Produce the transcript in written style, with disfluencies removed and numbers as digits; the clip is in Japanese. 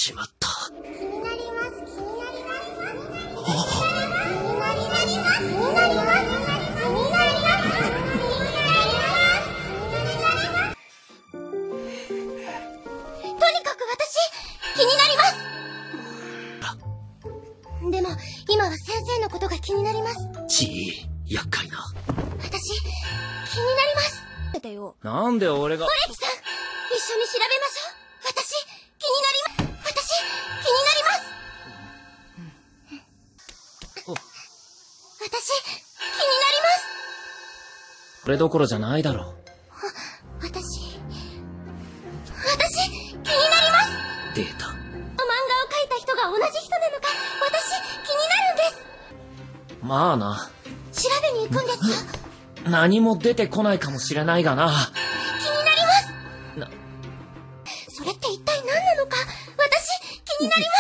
しまった。 気になります。気になります。気になります。とにかく私気になります。でも今は先生のことが気になります。 厄介な。 私気になります。ってよ。 なんで俺が。 オレキさん、一緒に調べましょう。私気になります。私気になります。私気になります。 これどころじゃないだろう。 私気になります。 データ。 漫画を描いた人が同じ人なのか、私気になるんです。 まあな。 調べに行くんですか？ 何も出てこないかもしれないがな。 気になります。それって一体何なのか、私気になります。